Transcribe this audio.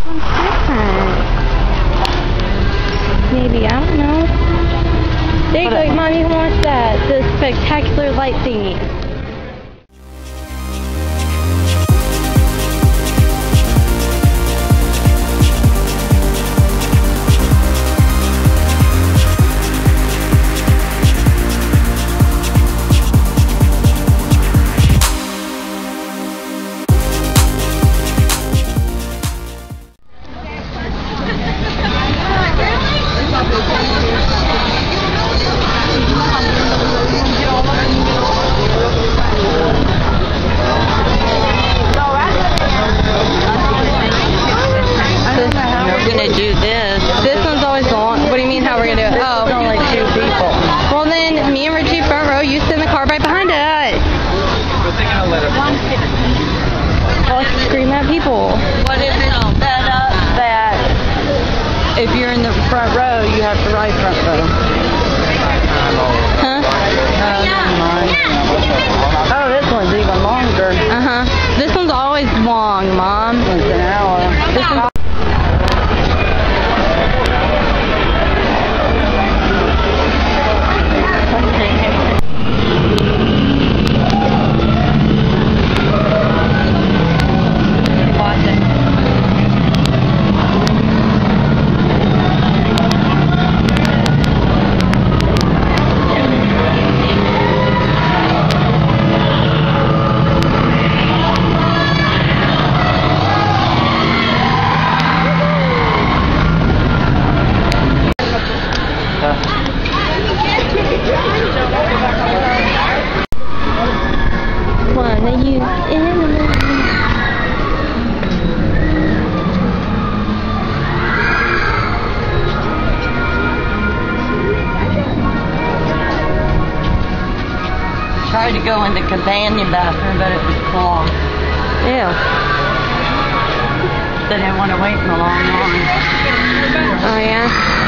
What's different? Maybe, I don't know. There you go, Mom, you can watch that. The spectacular light thingy. Scream at people. What if it's set up that if you're in the front row, you have the right front row? Huh? Never mind. Oh, this one's even longer. Uh-huh. This one's always long, Mom. It's an hour. This one's one of you animals. Tried to go in the companion bathroom, but it was clogged. Ew. They didn't want to wait in the long line. Oh, yeah?